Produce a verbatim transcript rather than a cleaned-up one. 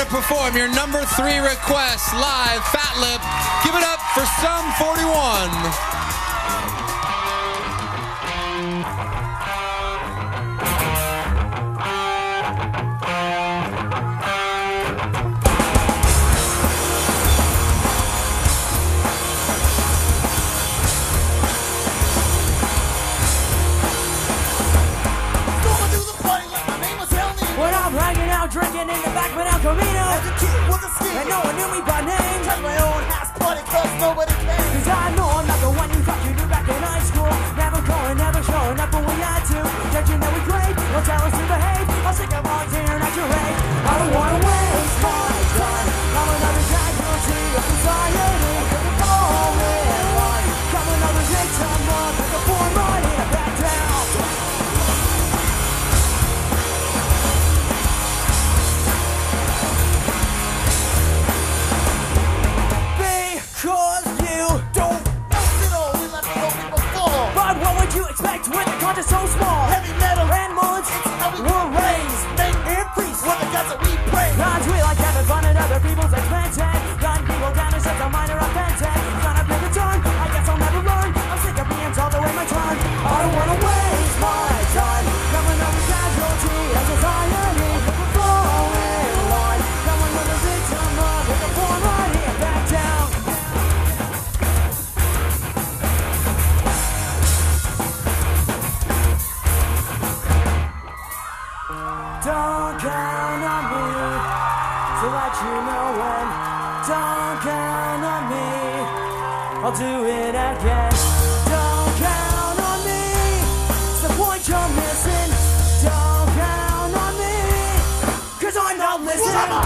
to perform your number three request live, Fat Lip. Give it up for Sum forty-one. Drinking in the back of El Camino. As a kid with a skin, and no one knew me by name. Tried my own house party cause nobody came. Cause I know I'm not the one you thought you knew back in high school. Never going, never showing up when we had to. Judging that we great, don't tell us to behave. I'll stick a volunteer at your rate. I don't wanna waste my time. I'm another casualty of society. All in line. I'm another victim of the poor money to back down. Expect with a content so small. Heavy metal and mullets, it's how we were raised. Make and priests were the gods that we praise. Gods we like having fun at other people's expense. Gun people down and set a minor offense. Gonna pick a turn, I guess I'll never learn. I'm sick of being told to wait my turn. I don't wanna waste my time. Coming up with casualty of society. Flowing line. Coming with a victim of it. The poor money and back down. Don't count on me to let you know when. Don't count on me, I'll do it again. Don't count on me, it's the point you're missing. Don't count on me, cause I'm not listening.